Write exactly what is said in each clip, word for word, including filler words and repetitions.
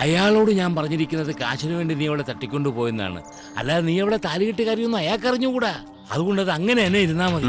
അയാളോട് ഞാൻ പറഞ്ഞിരിക്കുന്നത് കാശിന് വേണ്ടി നീ അവളെ തട്ടിക്കൊണ്ടുപോയെന്നാണ്. അല്ലാതെ നീ അവളെ താലികെട്ട് കാര്യമൊന്നും അയാൾക്ക് അറിഞ്ഞുകൂടാ. അതുകൊണ്ട് അത് അങ്ങനെ തന്നെ ഇരുന്നാ മതി.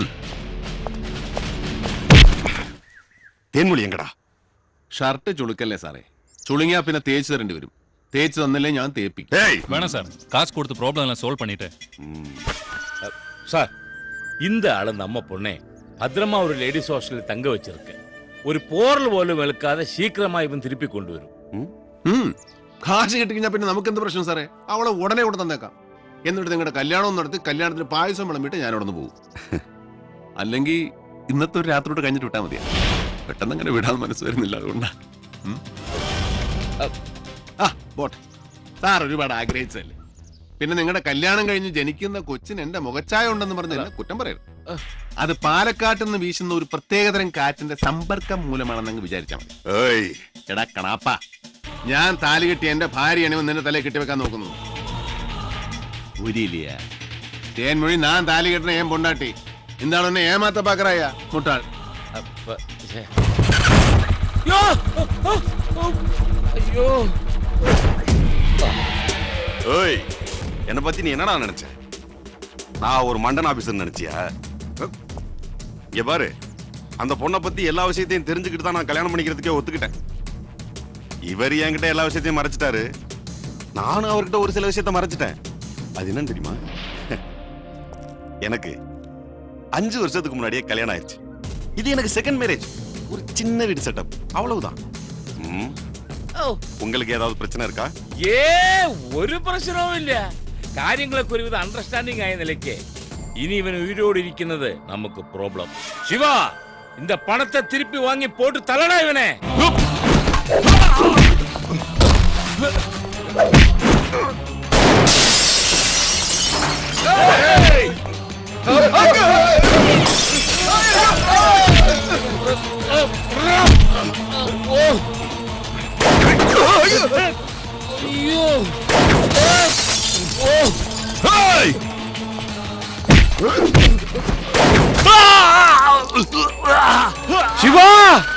തേൻമൊഴിയങ്കടാ ഷർട്ട് ചുളുക്കല്ലേ സാറേ, ചുളുങ്ങിയാ പിന്നെ തേച്ച് തരേണ്ടി വരും. തേച്ച് തന്നില്ലേ ഞാൻ തേപ്പിക്കും. വേണം സാർ, കാശ് കൊടുത്ത് പ്രോബ്ലം എല്ലാം സോൾവ് பண்ணிட்டு. சார், இந்த ஆளு நம்ம பொண்ணே பத்திரமா ஒரு லேடிஸ் ஹாஸ்டலில் தங்க வச்சிருக்கு. ஒரு போரல் போലും വെളുക്കാതെ ശീഘ്രമായി ഇവൻ തിരിപ്പി കൊണ്ടുവരും. കാശ് കിട്ടിക്കഴിഞ്ഞാൽ പിന്നെ നമുക്ക് എന്ത് പ്രശ്നം സാറേ? അവളെ ഉടനെ ഇവിടെ തന്നേക്കാം. എന്നിട്ട് നിങ്ങളുടെ കല്യാണം നടത്തി കല്യാണത്തിന് പായസം വിളമ്പിട്ട് ഞാൻ അവിടെ നിന്ന് പോകും. അല്ലെങ്കിൽ ഇന്നത്തെ ഒരു രാത്രിയോട് കഴിഞ്ഞിട്ട് വിട്ടാൽ മതിയാ. പെട്ടെന്ന് അങ്ങനെ വിടാൻ മനസ്സ് വരുന്നില്ല, അതുകൊണ്ടാ. ആ പോട്ടെ, സാർ ഒരുപാട് ആഗ്രഹിച്ചല്ലേ. പിന്നെ നിങ്ങളുടെ കല്യാണം കഴിഞ്ഞ് ജനിക്കുന്ന കൊച്ചിന് എന്റെ മുഖച്ചായ ഉണ്ടെന്ന് പറഞ്ഞ് എന്നെ കുറ്റം പറയരുത്. അത് പാലക്കാട്ട് നിന്ന് വീശുന്ന ഒരു പ്രത്യേകതരം കാറ്റിന്റെ സമ്പർക്കം മൂലമാണെന്ന് വിചാരിച്ചാൽ മതി. എടാ കണാപ്പ, ഞാൻ താലി കെട്ടി എന്റെ ഭാര്യയാണ് നിന്റെ തലയിൽ കെട്ടിവെക്കാൻ നോക്കുന്നു. ഉരിയില്ല തേൻമൊഴി, ഞാൻ താലി കെട്ടണ ഏൻ പൊണ്ടാട്ടി. എന്താണ് എന്നെ ഏമാത്ത പാക്കറായ മുട്ടാൾ. ஐயோ, ஏய், என்னை பத்தி நீ என்னடா நினைச்ச? நான் ஒரு மண்டன் ஆபீசர் நினைச்சியா? இங்க பாரு, அந்த பொண்ணை பத்தி எல்லா விஷயத்தையும் தெரிஞ்சுக்கிட்டு தான் நான் கல்யாணம் பண்ணிக்கிறதுக்கே ஒத்துக்கிட்டேன். இவர் என்கிட்ட எல்லா விஷயத்தையும் மறைச்சிட்டாரு, நானும் அவர்கிட்ட ஒரு சில விஷயத்த மறைச்சிட்டேன். அது என்னன்னு தெரியுமா? எனக்கு அஞ்சு வருஷத்துக்கு முன்னாடியே கல்யாணம் ஆயிடுச்சு. இது எனக்கு செகண்ட் மேரேஜ். ஒரு சின்ன வீடு செட்டப், அவ்வளவுதான். உங்களுக்கு ஏதாவது பிரச்சனை இருக்கா? ஏ, ஒரு பிரச்சனையும் இல்ல. കാര്യങ്ങളൊക്കെ ഒരുവിധ അണ്ടർസ്റ്റാൻഡിംഗ് ആയ നിലയ്ക്ക് ഇനി ഇവൻ ഉയിരോട് ഇരിക്കുന്നത് നമുക്ക് പ്രോബ്ലം. ശിവ, இந்த പണത്തെ തിരിപ്പി വാങ്ങി പോട്ട് തള്ളടാ ഇവനെ. ശിവ!